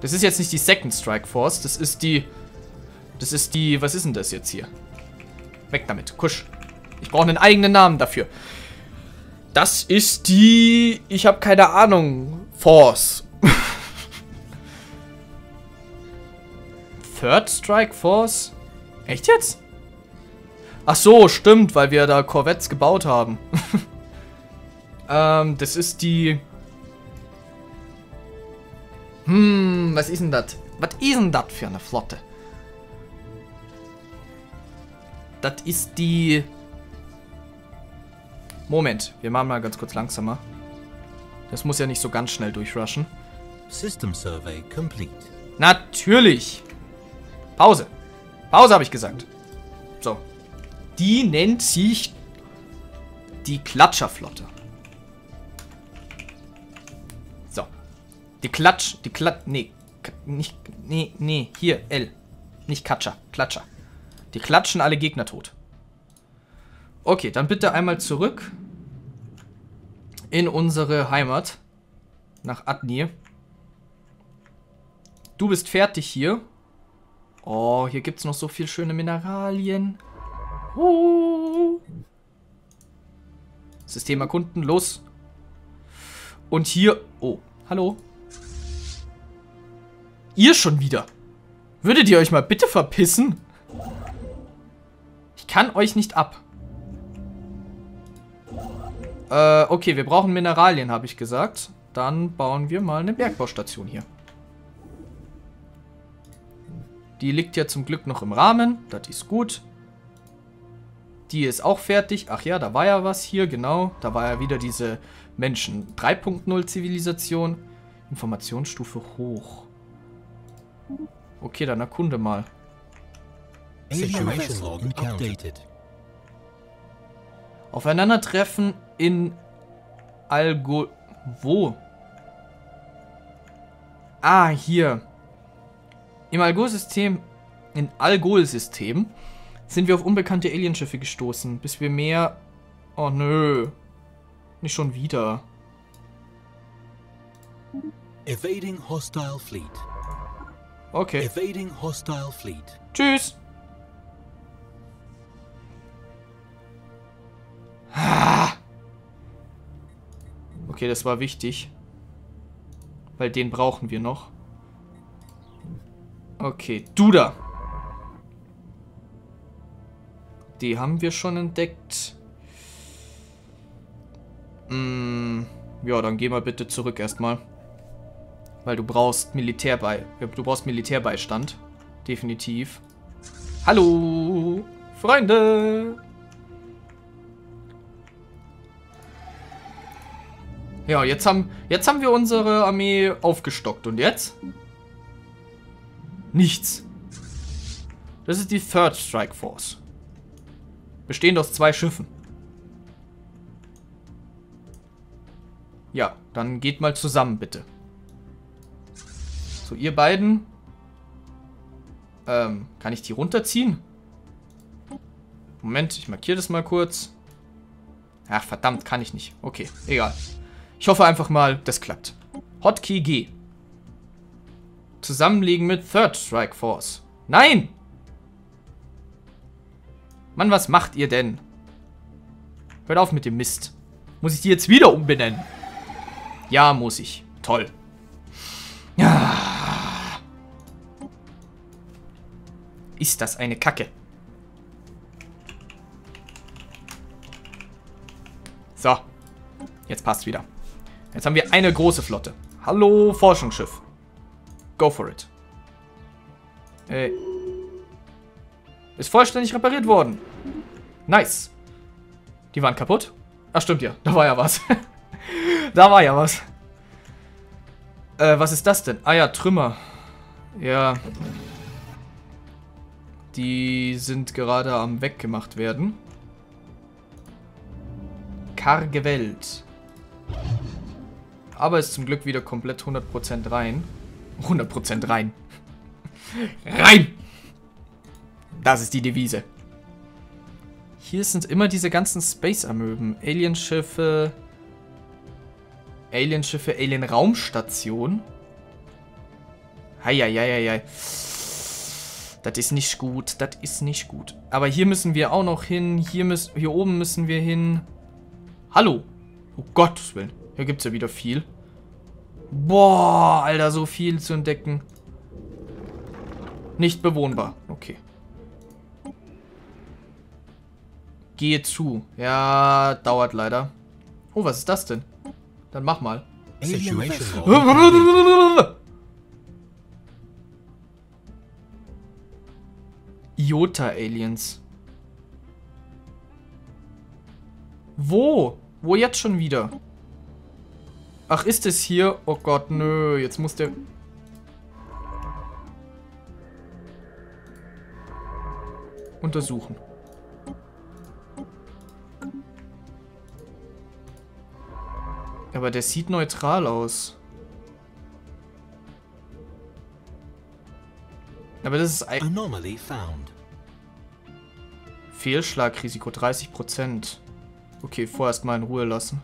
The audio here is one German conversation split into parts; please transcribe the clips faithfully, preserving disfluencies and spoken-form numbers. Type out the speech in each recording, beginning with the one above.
Das ist jetzt nicht die Second Strike Force. Das ist die... Das ist die... Was ist denn das jetzt hier? Weg damit. Kusch. Ich brauche einen eigenen Namen dafür. Das ist die... Ich habe keine Ahnung. Force. Third Strike Force? Echt jetzt? Ach so, stimmt, weil wir da Korvetts gebaut haben. ähm, das ist die... Hm, was ist denn das? Was ist denn das für eine Flotte? Das ist die... Moment, wir machen mal ganz kurz langsamer. Das muss ja nicht so ganz schnell durchrushen. System Survey complete. Natürlich. Pause. Pause habe ich gesagt. So. Die nennt sich die Klatscherflotte. So. Die Klatsch... Die Klatsch... Nee. Nicht... Nee, nee. Hier. L. Nicht Katscher. Klatscher. Die klatschen alle Gegner tot. Okay, dann bitte einmal zurück in unsere Heimat. Nach Adnir. Du bist fertig hier. Oh, hier gibt es noch so viel schöne Mineralien. Uh. System erkunden, los. Und hier... Oh, hallo. Ihr schon wieder. Würdet ihr euch mal bitte verpissen? Ich kann euch nicht ab. Äh, okay, wir brauchen Mineralien, habe ich gesagt. Dann bauen wir mal eine Bergbaustation hier. Die liegt ja zum Glück noch im Rahmen. Das ist gut. Die ist auch fertig. Ach ja, da war ja was hier, genau. Da war ja wieder diese Menschen drei Punkt null Zivilisation. Informationsstufe hoch. Okay, dann erkunde mal. Situation log updated. Aufeinandertreffen in Algo... Wo? Ah, hier. Im Algol-System... In Algol-System sind wir auf unbekannte Alienschiffe gestoßen, bis wir mehr... Oh, nö. Nicht schon wieder. Evading hostile fleet. Okay. Evading hostile fleet. Tschüss. Ah. Okay, das war wichtig. Weil den brauchen wir noch. Okay, du da. Die haben wir schon entdeckt. Mm, ja, dann geh mal bitte zurück erstmal. Weil du brauchst Militärbei... Du brauchst Militärbeistand. Definitiv. Hallo, Freunde. Ja, jetzt haben, jetzt haben wir unsere Armee aufgestockt. Und jetzt? Nichts. Das ist die Third Strike Force. Bestehend aus zwei Schiffen. Ja, dann geht mal zusammen, bitte. So, ihr beiden. Ähm, kann ich die runterziehen? Moment, ich markiere das mal kurz. Ach, verdammt, kann ich nicht. Okay, egal. Ich hoffe einfach mal, das klappt. Hotkey G. Zusammenlegen mit Third Strike Force. Nein! Mann, was macht ihr denn? Hört auf mit dem Mist. Muss ich die jetzt wieder umbenennen? Ja, muss ich. Toll. Ja. Ist das eine Kacke? So. Jetzt passt wieder. Jetzt haben wir eine große Flotte. Hallo, Forschungsschiff. Go for it. Äh. Ist vollständig repariert worden. Nice. Die waren kaputt? Ach, stimmt ja. Da war ja was. Da war ja was. Äh, was ist das denn? Ah ja, Trümmer. Ja. Die sind gerade am weggemacht werden. Karge Welt. Aber ist zum Glück wieder komplett hundert Prozent rein. hundert Prozent rein. Rein! Das ist die Devise. Hier sind immer diese ganzen Space-Amöben. Alienschiffe. Alienschiffe, Alien-Raumstation. Heieieiei. Das ist nicht gut. Das ist nicht gut. Aber hier müssen wir auch noch hin. Hier, müssen, hier oben müssen wir hin. Hallo. Oh Gottes Willen. Hier gibt es ja wieder viel. Boah, Alter, so viel zu entdecken. Nicht bewohnbar. Okay. Gehe zu. Ja, dauert leider. Oh, was ist das denn? Dann mach mal. Iota-Aliens. Wo? Wo jetzt schon wieder? Ach, ist es hier? Oh Gott, nö. Jetzt muss der... untersuchen. Aber der sieht neutral aus. Aber das ist ein... Anomaly found. Fehlschlagrisiko dreißig Prozent. Okay, vorerst mal in Ruhe lassen.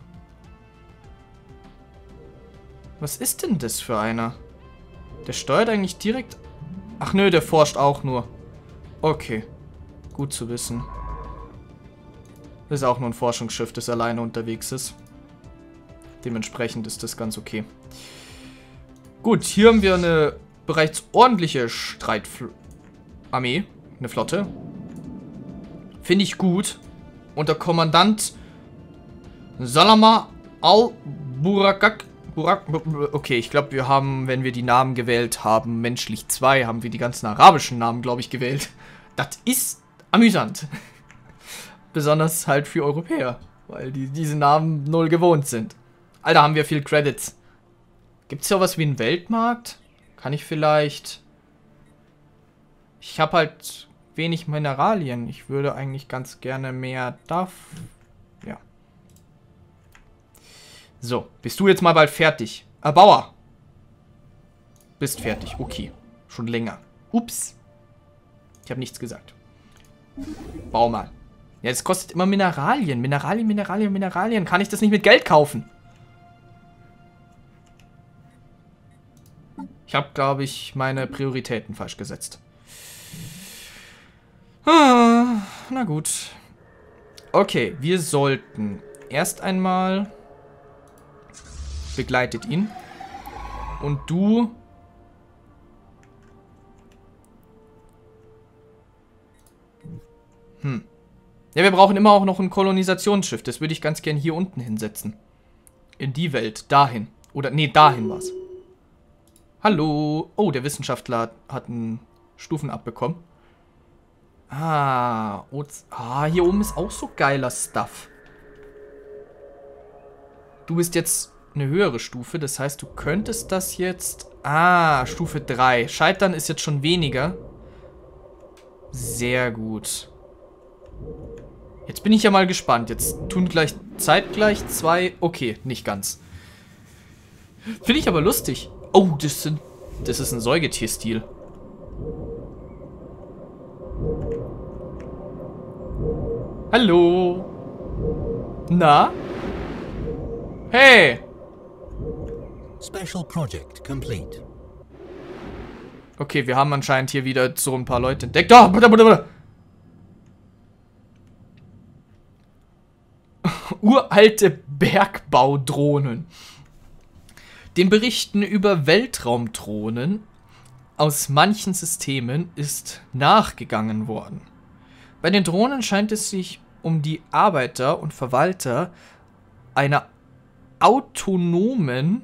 Was ist denn das für einer? Der steuert eigentlich direkt... Ach nö, der forscht auch nur. Okay. Gut zu wissen. Das ist auch nur ein Forschungsschiff, das alleine unterwegs ist. Dementsprechend ist das ganz okay. Gut, hier haben wir eine bereits ordentliche Streitarmee. Eine Flotte. Finde ich gut. Und der Kommandant Salama al-Burakak. Burak, okay, ich glaube, wir haben, wenn wir die Namen gewählt haben, menschlich zwei, haben wir die ganzen arabischen Namen, glaube ich, gewählt. Das ist amüsant. Besonders halt für Europäer, weil die diese Namen null gewohnt sind. Alter, haben wir viel Credits. Gibt es ja was wie einen Weltmarkt? Kann ich vielleicht... Ich habe halt wenig Mineralien. Ich würde eigentlich ganz gerne mehr darf... Ja. So, bist du jetzt mal bald fertig? Erbauer. Bist fertig, okay. Schon länger. Ups. Ich habe nichts gesagt. Bau mal. Ja, das kostet immer Mineralien. Mineralien, Mineralien, Mineralien. Kann ich das nicht mit Geld kaufen? Ich habe, glaube ich, meine Prioritäten falsch gesetzt. Ah, na gut. Okay, wir sollten erst einmal... Begleitet ihn. Und du... Hm. Ja, wir brauchen immer auch noch ein Kolonisationsschiff. Das würde ich ganz gern hier unten hinsetzen. In die Welt. Dahin. Oder, nee, dahin war's. Hallo. Oh, der Wissenschaftler hat einen Stufen abbekommen. Ah, Oz ah, hier oben ist auch so geiler Stuff. Du bist jetzt eine höhere Stufe. Das heißt, du könntest das jetzt... Ah, Stufe drei. Scheitern ist jetzt schon weniger. Sehr gut. Jetzt bin ich ja mal gespannt. Jetzt tun gleich zeitgleich zwei... Okay, nicht ganz. Finde ich aber lustig. Oh, das sind... Das ist ein Säugetierstil. Hallo. Na? Hey. Special project complete. Okay, wir haben anscheinend hier wieder so ein paar Leute entdeckt. Ah, bitte, bitte, bitte. Uralte Bergbaudrohnen. Den Berichten über Weltraumdrohnen aus manchen Systemen ist nachgegangen worden. Bei den Drohnen scheint es sich um die Arbeiter und Verwalter einer autonomen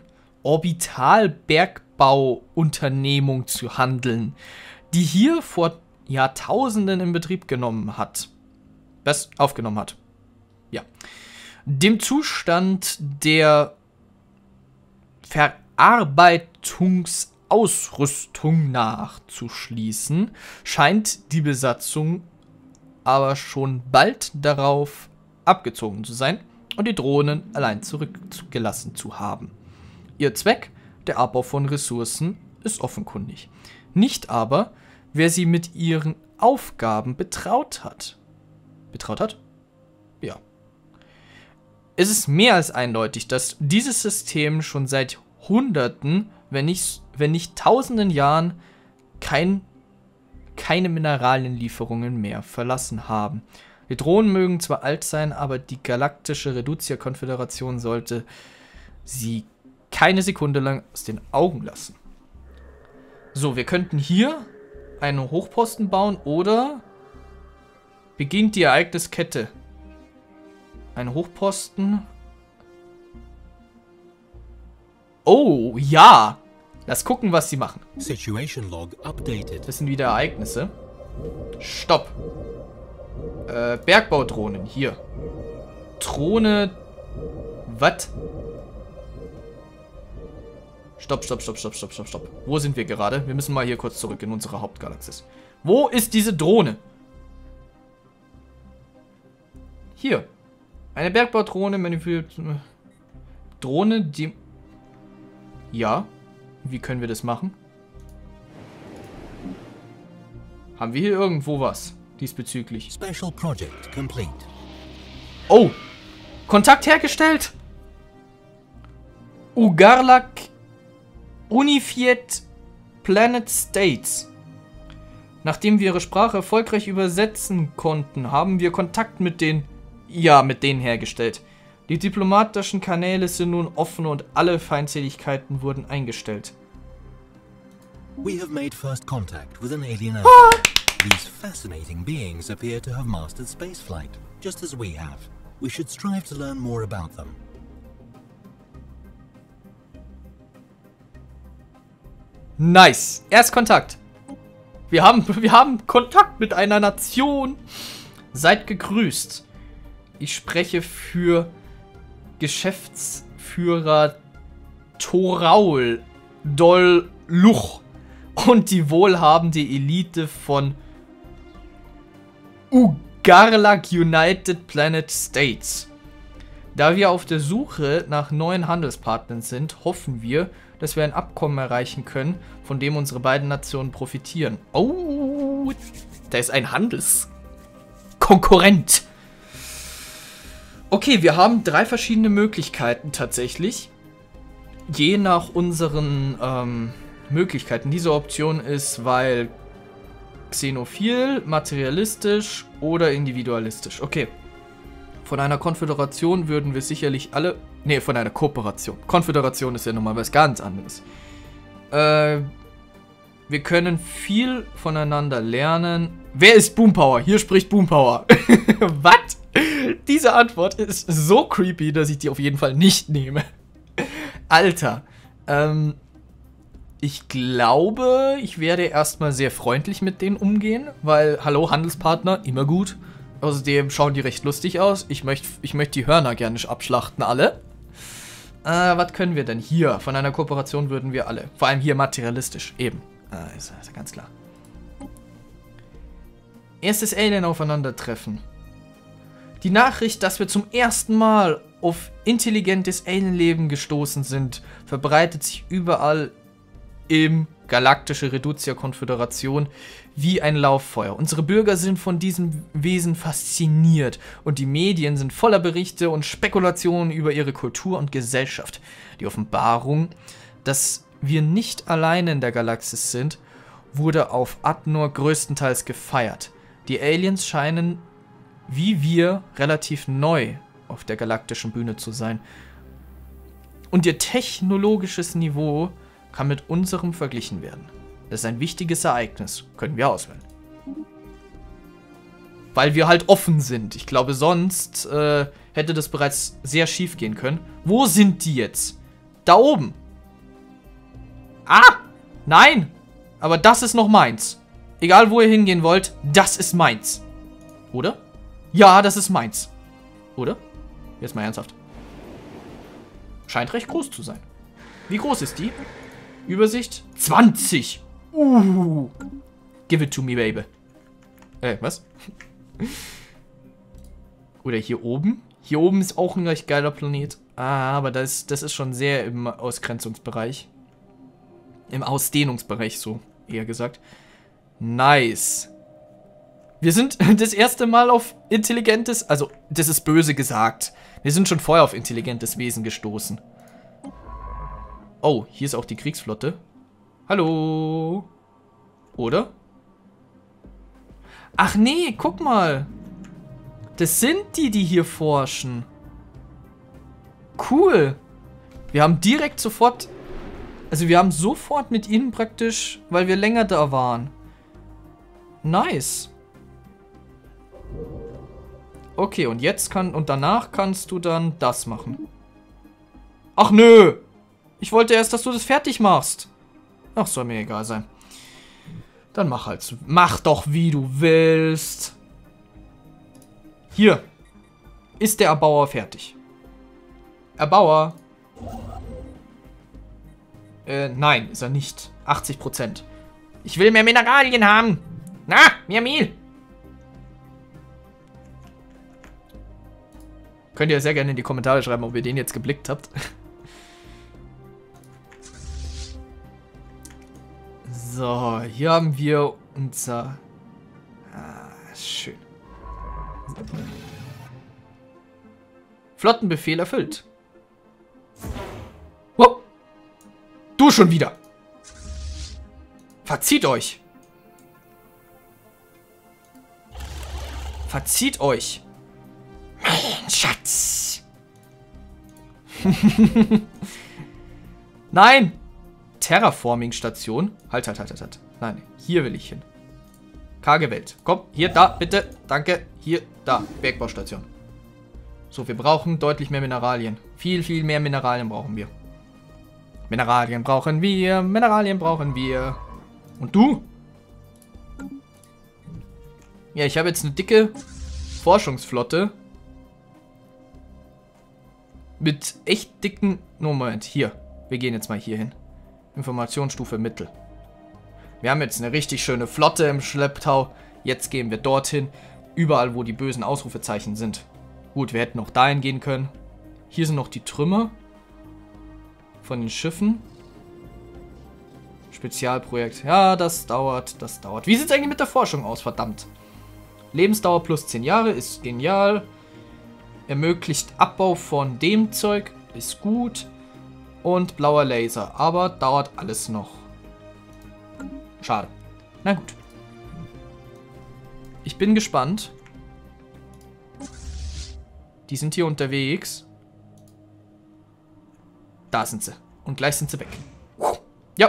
Orbitalbergbauunternehmung zu handeln, die hier vor Jahrtausenden in Betrieb genommen hat. Was aufgenommen hat. Ja. Dem Zustand der Verarbeitungsausrüstung nachzuschließen, scheint die Besatzung aber schon bald darauf abgezogen zu sein und die Drohnen allein zurückgelassen zu haben. Ihr Zweck, der Abbau von Ressourcen, ist offenkundig. Nicht aber, wer sie mit ihren Aufgaben betraut hat. Betraut hat? Ja. Es ist mehr als eindeutig, dass dieses System schon seit Hunderten wenn nicht, wenn nicht tausenden Jahren kein, keine Mineralienlieferungen mehr verlassen haben. Die Drohnen mögen zwar alt sein, aber die galaktische Reducia-Konföderation sollte sie keine Sekunde lang aus den Augen lassen. So, wir könnten hier einen Hochposten bauen oder beginnt die Ereigniskette. Ein Hochposten. Oh, ja. Lass gucken, was sie machen. Situation log updated. Das sind wieder Ereignisse. Stopp. Äh, Bergbaudrohnen. Hier. Drohne. Was? Stopp, stopp, stopp, stopp, stopp, stopp, stopp. Wo sind wir gerade? Wir müssen mal hier kurz zurück in unsere Hauptgalaxis. Wo ist diese Drohne? Hier. Eine Bergbaudrohne manipuliert. Drohne, die. Ja. Wie können wir das machen? Haben wir hier irgendwo was diesbezüglich? Special project complete. Oh! Kontakt hergestellt! Ugarlak Unified Planet States. Nachdem wir ihre Sprache erfolgreich übersetzen konnten, haben wir Kontakt mit den, ja, mit denen hergestellt. Die diplomatischen Kanäle sind nun offen und alle Feindseligkeiten wurden eingestellt. We have made first contact with an alien Earth. These fascinating beings appear to have mastered spaceflight, just as we have. We should strive to learn more about them. Nice. Erstkontakt. Wir haben, wir haben Kontakt mit einer Nation. Seid gegrüßt. Ich spreche für Geschäftsführer Toraul Dol Luch und die wohlhabende Elite von Ugarlak United Planet States. Da wir auf der Suche nach neuen Handelspartnern sind, hoffen wir, dass wir ein Abkommen erreichen können, von dem unsere beiden Nationen profitieren. Oh, da ist ein Handelskonkurrent. Okay, wir haben drei verschiedene Möglichkeiten tatsächlich. Je nach unseren ähm, Möglichkeiten. Diese Option ist, weil xenophil, materialistisch oder individualistisch. Okay. Von einer Konföderation würden wir sicherlich alle... Ne, von einer Kooperation. Konföderation ist ja nochmal was ganz anderes. Äh, wir können viel voneinander lernen. Wer ist Boompower? Hier spricht Boompower. Was? Diese Antwort ist so creepy, dass ich die auf jeden Fall nicht nehme. Alter. Ähm, ich glaube, ich werde erstmal sehr freundlich mit denen umgehen, weil, hallo, Handelspartner, immer gut. Außerdem schauen die recht lustig aus. Ich möchte ich möcht die Hörner gerne abschlachten, alle. Äh, was können wir denn hier? Von einer Kooperation würden wir alle. Vor allem hier materialistisch, eben. Äh, ist, ist ganz klar. Erstes Alien-Aufeinandertreffen. Die Nachricht, dass wir zum ersten Mal auf intelligentes Alien-Leben gestoßen sind, verbreitet sich überall im galaktische Reducia-Konföderation wie ein Lauffeuer. Unsere Bürger sind von diesem Wesen fasziniert und die Medien sind voller Berichte und Spekulationen über ihre Kultur und Gesellschaft. Die Offenbarung, dass wir nicht alleine in der Galaxis sind, wurde auf Adnor größtenteils gefeiert. Die Aliens scheinen, wie wir, relativ neu auf der galaktischen Bühne zu sein. Und ihr technologisches Niveau kann mit unserem verglichen werden. Das ist ein wichtiges Ereignis. Können wir auswählen. Weil wir halt offen sind. Ich glaube, sonst äh, hätte das bereits sehr schief gehen können. Wo sind die jetzt? Da oben. Ah! Nein! Aber das ist noch meins. Egal, wo ihr hingehen wollt, das ist meins. Oder? Ja, das ist meins. Oder? Jetzt mal ernsthaft. Scheint recht groß zu sein. Wie groß ist die? Übersicht? zwanzig. Uh. Give it to me, baby. Äh, was? Oder hier oben? Hier oben ist auch ein recht geiler Planet. Ah, aber das, das ist schon sehr im Ausgrenzungsbereich. Im Ausdehnungsbereich, so eher gesagt. Nice. Wir sind das erste Mal auf intelligentes, also das ist böse gesagt. Wir sind schon vorher auf intelligentes Wesen gestoßen. Oh, hier ist auch die Kriegsflotte. Hallo? Oder? Ach nee, guck mal. Das sind die, die hier forschen. Cool. Wir haben direkt sofort... Also wir haben sofort mit ihnen praktisch, weil wir länger da waren. Nice. Okay, und jetzt kann... Und danach kannst du dann das machen. Ach nö. Ich wollte erst, dass du das fertig machst. Ach, soll mir egal sein. Dann mach halt. Mach doch, wie du willst. Hier. Ist der Erbauer fertig? Erbauer. Äh, nein, ist er nicht. achtzig Prozent. Ich will mehr Mineralien haben. Na, mehr Mehl. Könnt ihr sehr gerne in die Kommentare schreiben, ob ihr den jetzt geblickt habt. So, hier haben wir unser... Ah, schön. Flottenbefehl erfüllt. Wow. Du schon wieder. Verzieht euch. Verzieht euch. Mein Schatz. Nein. Terraforming-Station. Halt, halt, halt, halt, halt. Nein, hier will ich hin. Karge Welt. Komm, hier, da, bitte. Danke. Hier, da. Bergbaustation. So, wir brauchen deutlich mehr Mineralien. Viel, viel mehr Mineralien brauchen wir. Mineralien brauchen wir. Mineralien brauchen wir. Und du? Ja, ich habe jetzt eine dicke Forschungsflotte. Mit echt dicken... No, Moment, hier. Wir gehen jetzt mal hier hin. Informationsstufe Mittel. Wir haben jetzt eine richtig schöne Flotte im Schlepptau. Jetzt gehen wir dorthin. Überall, wo die bösen Ausrufezeichen sind. Gut, wir hätten auch dahin gehen können. Hier sind noch die Trümmer von den Schiffen. Spezialprojekt. Ja, das dauert, das dauert. Wie sieht es eigentlich mit der Forschung aus? Verdammt. Lebensdauer plus zehn Jahre ist genial. Ermöglicht Abbau von dem Zeug. Ist gut. Und blauer Laser. Aber dauert alles noch. Schade. Na gut. Ich bin gespannt. Die sind hier unterwegs. Da sind sie. Und gleich sind sie weg. Ja.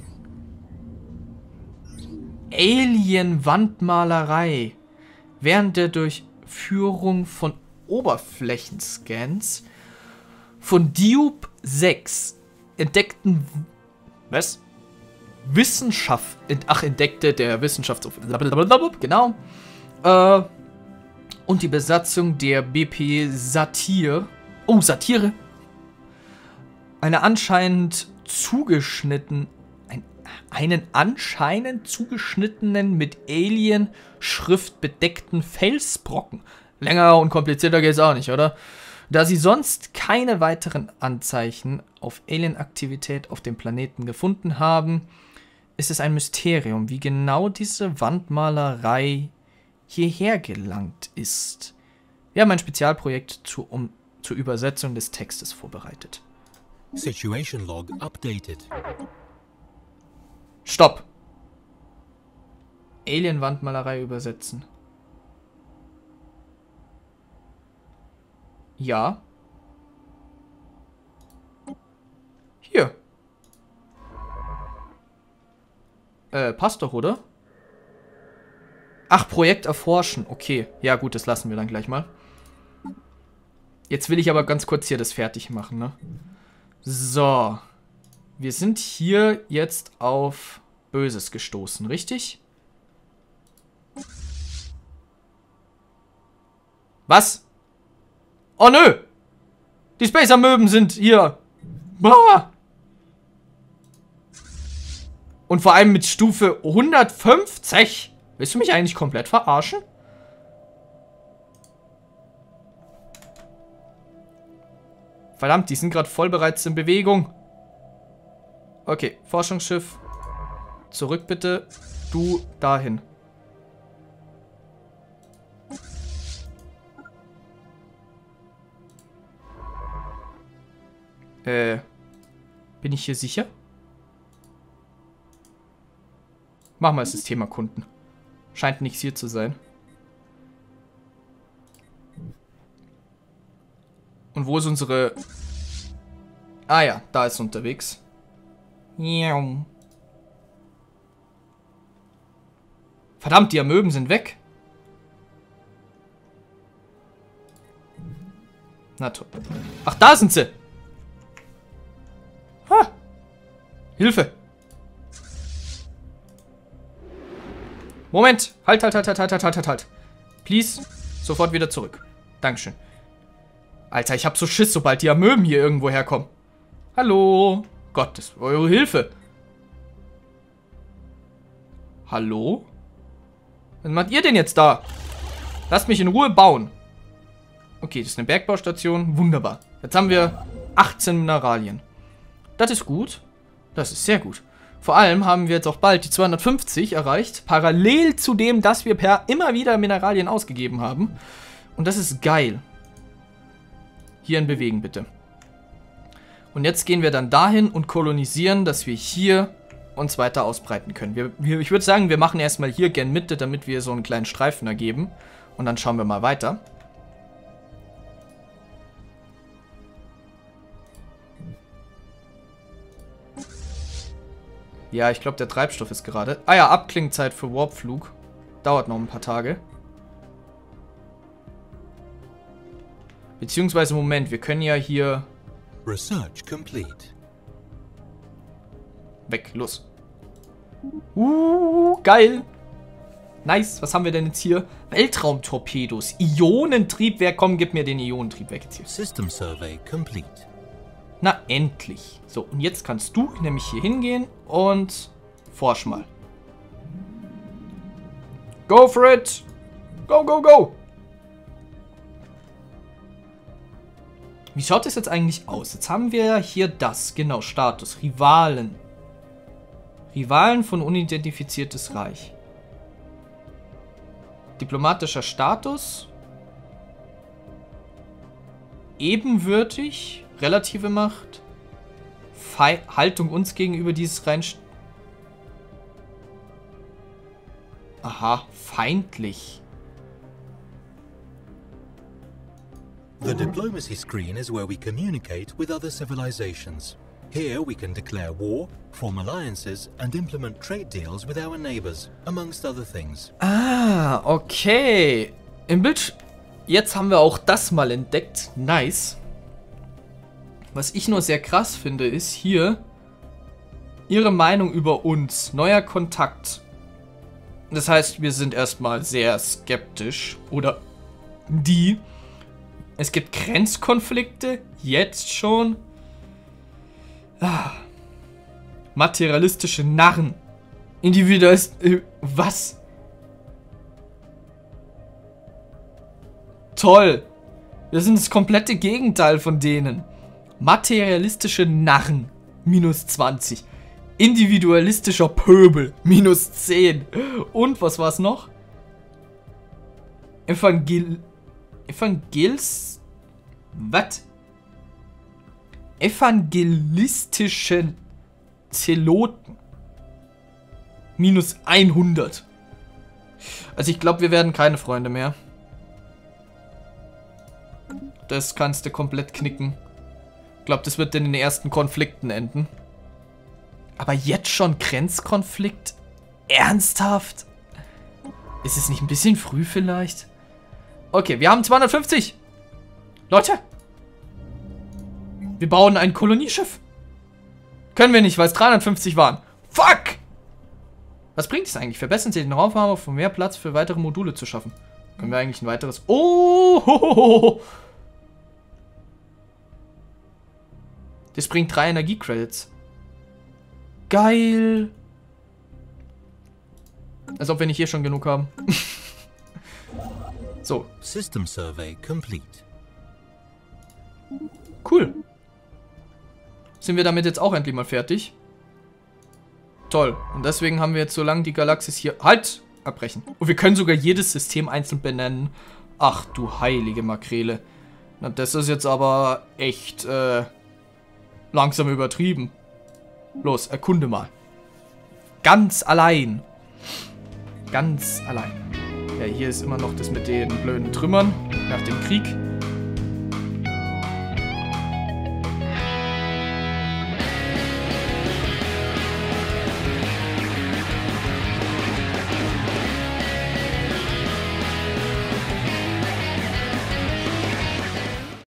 Alien-Wandmalerei. Während der Durchführung von Oberflächenscans von Diop sechs entdeckten... Was? Wissenschaft... Ach, entdeckte der Wissenschafts... Genau. Äh... Und die Besatzung der B P Satir. Oh, Satire. Eine anscheinend zugeschnitten. Ein, einen anscheinend zugeschnittenen mit Alien-Schrift bedeckten Felsbrocken. Länger und komplizierter geht's auch nicht, oder? Da sie sonst keine weiteren Anzeichen auf Alien-Aktivität auf dem Planeten gefunden haben, ist es ein Mysterium, wie genau diese Wandmalerei hierher gelangt ist. Wir haben ein Spezialprojekt zu, um, zur Übersetzung des Textes vorbereitet. Situation log updated. Stopp! Alien-Wandmalerei übersetzen. Ja. Hier. Äh, passt doch, oder? Ach, Projekt erforschen. Okay. Ja gut, das lassen wir dann gleich mal. Jetzt will ich aber ganz kurz hier das fertig machen, ne? So. Wir sind hier jetzt auf Böses gestoßen, richtig? Was? Oh nö! Die Spacer-Möben sind hier. Bah! Und vor allem mit Stufe hundertfünfzig. Willst du mich eigentlich komplett verarschen? Verdammt, die sind gerade voll bereits in Bewegung. Okay, Forschungsschiff. Zurück bitte. Du dahin. Äh. Bin ich hier sicher? Mach mal das System erkunden. Scheint nichts hier zu sein. Und wo ist unsere... Ah ja, da ist unterwegs. Verdammt, die Amöben sind weg. Na toll. Ach, da sind sie. Ha. Hilfe. Moment. Halt, halt, halt, halt, halt, halt, halt, halt. Please. Sofort wieder zurück. Dankeschön. Alter, ich hab so Schiss, sobald die Amöben hier irgendwo herkommen. Hallo. Gott, das ist eure Hilfe. Hallo? Was macht ihr denn jetzt da? Lasst mich in Ruhe bauen. Okay, das ist eine Bergbaustation. Wunderbar. Jetzt haben wir achtzehn Mineralien. Das ist gut. Das ist sehr gut. Vor allem haben wir jetzt auch bald die zweihundertfünfzig erreicht. Parallel zu dem, dass wir per immer wieder Mineralien ausgegeben haben. Und das ist geil. Hier in Bewegen, bitte. Und jetzt gehen wir dann dahin und kolonisieren, dass wir hier uns weiter ausbreiten können. Wir, wir, ich würde sagen, wir machen erstmal hier gern Mitte, damit wir so einen kleinen Streifen ergeben. Und dann schauen wir mal weiter. Ja, ich glaube, der Treibstoff ist gerade... Ah ja, Abklingzeit für Warpflug. Dauert noch ein paar Tage. Beziehungsweise, Moment, wir können ja hier... Research complete. Weg, los. Uh, geil. Nice, was haben wir denn jetzt hier? Weltraumtorpedos, Ionentriebwerk. Komm, gib mir den Ionentriebwerk jetzt hier. System survey complete. Na, endlich. So, und jetzt kannst du nämlich hier hingehen und forsch mal. Go for it. Go, go, go. Wie schaut es jetzt eigentlich aus? Jetzt haben wir hier das. Genau, Status. Rivalen. Rivalen von unidentifiziertes Reich. Diplomatischer Status. Ebenbürtig. Relative Macht. Fe Haltung uns gegenüber dieses rein... Aha, feindlich. The diplomacy screen is where we communicate with other civilizations. Here we can declare war, form alliances and implement trade deals with our neighbors, amongst other things. Ah, okay. Im Bild... Jetzt haben wir auch das mal entdeckt. Nice. Was ich nur sehr krass finde, ist hier ihre Meinung über uns. Neuer Kontakt. Das heißt, wir sind erstmal sehr skeptisch. Oder die. Es gibt Grenzkonflikte. Jetzt schon. Ah. Materialistische Narren. Individualist... Äh, was? Toll. Wir sind das komplette Gegenteil von denen. Materialistische Narren, minus zwanzig. Individualistischer Pöbel, minus zehn. Und, was war es noch? Evangel... Evangels... Was? Evangelistische Zeloten. minus hundert. Also ich glaube, wir werden keine Freunde mehr. Das kannst du komplett knicken. Ich glaube, das wird in den ersten Konflikten enden. Aber jetzt schon Grenzkonflikt? Ernsthaft? Ist es nicht ein bisschen früh vielleicht? Okay, wir haben zweihundertfünfzig. Leute. Wir bauen ein Kolonieschiff. Können wir nicht, weil es dreihundertfünfzig waren. Fuck! Was bringt es eigentlich? Verbessern Sie den Raumfahrer, um mehr Platz für weitere Module zu schaffen. Können wir eigentlich ein weiteres... Oh! Hohoho. Das bringt drei Energiecredits. Geil. Als ob wir nicht hier schon genug haben. So. System survey complete. Cool. Sind wir damit jetzt auch endlich mal fertig? Toll. Und deswegen haben wir jetzt so lange die Galaxis hier... Halt! Abbrechen. Und wir können sogar jedes System einzeln benennen. Ach du heilige Makrele. Na, das ist jetzt aber echt äh, langsam übertrieben. Los, erkunde mal. Ganz allein. Ganz allein. Ja, hier ist immer noch das mit den blöden Trümmern nach dem Krieg.